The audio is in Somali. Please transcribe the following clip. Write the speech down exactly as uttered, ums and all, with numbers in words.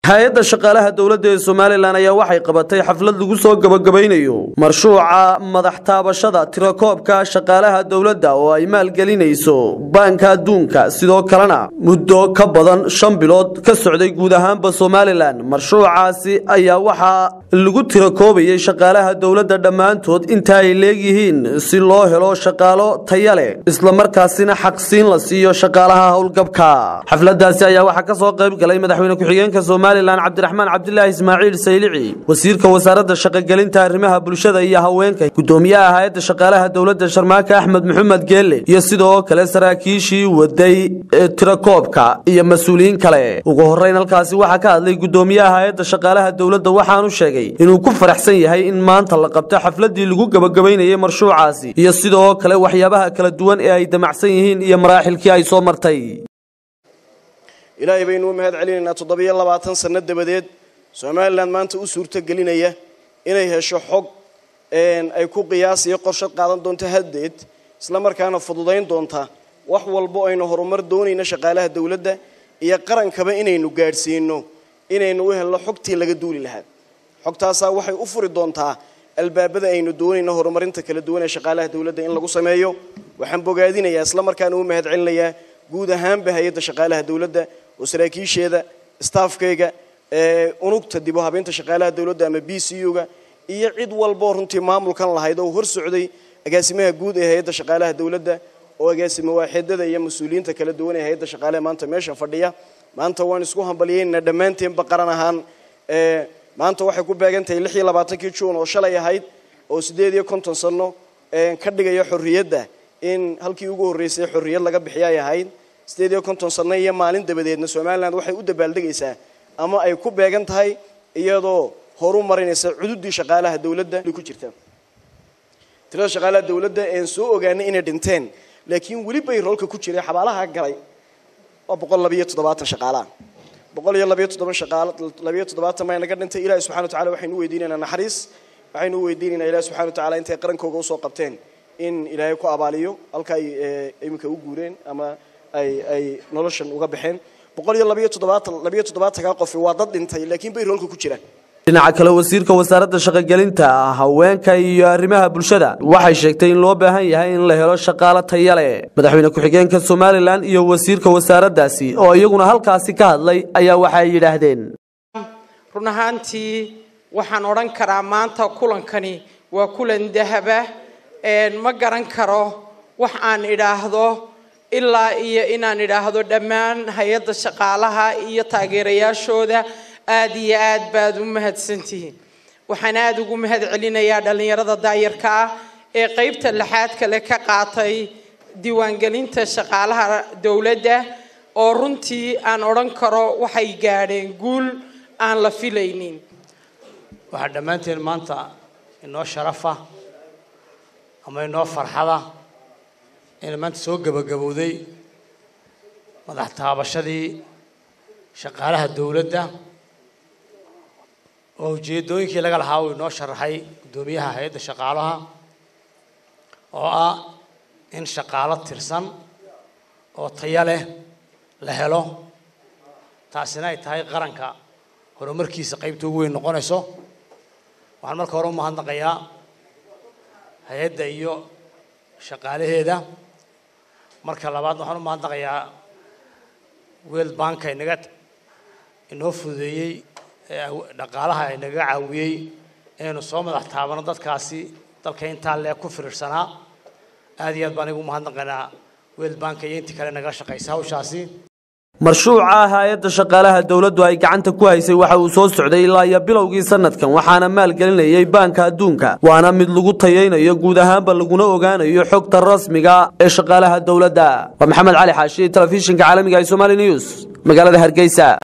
hay'adda shaqaalaha dawladda ee Soomaaliland ayaa waxay qabatay xaflad lagu soo gabagabeynayo marshuuca madax taabashada tirakoobka shaqaalaha dawladda oo ay maalgelinayso Banka Adduunka sidoo kalena muddo ka badan shan bilood ka socday guud ahaanba Soomaaliland marshuucaasi ayaa waxa lagu tirakoobayay shaqaalaha dawladda dhamaantood inta ay leeyihiin si loo helo shaqaalo tayo leh isla markaasina xaqsiin la siiyo shaqaalaha howlgabka xafladaasi ayaa waxa ka soo qayb galay madaxweyne ku-xigeenka Soomaaliland عبد الرحمن عبد الله إسماعيل سيلعي وزيرك وزارة الشقاقلين تارمها بلشدة إيا هوينك قدوميها هايد الشقالها دولة الشرماك أحمد محمد قيلي يسيدو كلا سراكيشي ودي تراكوبكا إيا مسؤولين كلا وقهرين الكاسي وحكا لي قدوميها هايد الشقالها دولة وحانو الشاقي إنو كفر حسين هاي إن ما انت لقبتا حفلة دي لقو قبقبين إيا مرشو عاسي يسيدو كلا وحيابها كلا دوان إيا دمعسينهين إيا مراحل كي أي صومرتي إلهي بينو مهد علينا تضبيا الله بعتن سنة دبديد Soomaaliland maanta u suurta gelinaya inay hesho xog een ay ku qiyaasiyo qorshe qaadan doonto hadeed isla markaana fududeyn doonta wax walba aynu horumar doonayna shaqaalaha dawladda iyo qarankaba inaynu gaarsiino inaynu u helno xogtii laga duuli lahaa xogtaas waxay u furi doontaa albaabada aynu doonayna horumarinta kala duwan ee shaqaalaha dawladda in lagu sameeyo waxaan bogaadinayaa isla markaana u mahad celinayaa guud ahaan hay'adda shaqaalaha dawladda وسراكيشيدا ستافكيغا unugta dib u habeynta shaqaalaha dawladda ama B C U-ga iyo cid walba runtii maamulkan lahayd oo hor socday agaasimaha guud ee hay'adda shaqaalaha dawladda oo agaasimo waaxidada iyo mas'uuliyiinta kala duwan ee hay'adda shaqaalaha maanta meesha fadhiya maanta waan isku hambalyeynaa dhamaanteen baqaran ahaan ee maanta waxay ku beegantahay lix iyo labaatan-kii June oo shalay ahayd oo sideed iyo konton sano ee ka dhigaya xorriyadda in halkii ugu horeysay xorriyad laga bixiyay ahayd sideed iyo konton sano iyo maalin dabadeedna Soomaaliland waxay u dabaaldegaysaa ama ay ku beegan tahay iyadoo horumarinaysa cududii shaqaalaha dawladda ku jirta tirada shaqaalaha dawladda ee soo ogaanay inay dhinteen laakiin wali bay roolka ku jiray xabaalaha galay oo boqol laba iyo toddobaatan shaqaalaha boqol laba iyo toddobaatan shaqaale laba iyo toddobaatan ma naga dhintay Ilaahay subhanahu wa ta'ala waxaynu weydiinaynaa naxariis waxaynu weydiinaynaa Ilaahay subhanahu wa ta'ala intay qarankooda u soo qabteen in Ilaahay ku abaaliyo halka ay imika u guureen ama ay ay noloshan uga baxeen boqol laba iyo toddobaatan qof waa dad dhintay laakiin bay roolka ku jiraan dhinaca kale wasiirka wasaaradda shaqagelinta haweenka iyo arrimaha bulshada waxay sheegtay in loo baahan yahay in la helo shaqaale tayo leh madaxweyne ku-xigeenka Soomaaliland iyo wasiirka wasaaraddaasi oo iyaguna halkaasi ka hadlay ayaa waxay yiraahdeen run ahaantii waxaan oran karaa maanta kulankani waa kulan dahaba ee ma garan karo wax aan idhaahdo ilaa iyo inaan idhaahdo dhammaan hay'adda shaqaalaha iyo taageerayaashooda aad iyo aad baad u mahadsantihiin waxaan aad ugu mahad celinayaa dhalinyarada daayarka ah ee qaybta lixaad kale ka qaatay diiwaangelinta shaqaalaha dawladda oo runtii aan oran karo waxay gaadheen guul aan la filaynin waxa dhamaanteen maanta inoo sharafa ama inoo farxada إن ما تسوق بجبودي مدح تابشدي شقالها الدولة ده وجدوين كي لقى الهاوي نشر حي دوميها هيدا شقالها أو إن شقالة ترسم أو طيالة لهلو تاسناي تاي قرنكا هو مركز قيب توجي نقونسو وعمل كورم مهندقيا هيدا يو شقاله هذا marka labaad waxaan u maandaqayaa World Bank ay naga inoo fududeeyay dhaqaalaha ay naga caawiyay inuu soo madax taabano dadkaasi dalka inta leeyahay ku fiirsanaa aad iyo aad baan ugu maandaqanaa World Bank ay inta kale naga shaqaysaa hawshaasi marshuuca hay'adda shaqaalaha dawladdu ay gacanta ku haysay waxa uu soo socday ilaa iyo bilowgii sanadkan waxaana maalgelinayay Banka Adduunka waana mid lagu tayeynayo guud ahaanba laguna ogaanayo xogta rasmiga ee shaqaalaha dawladda waa Maxamed Cali Xaashi telefishinka caalamiga ee Somali News magaalada Hargeysa.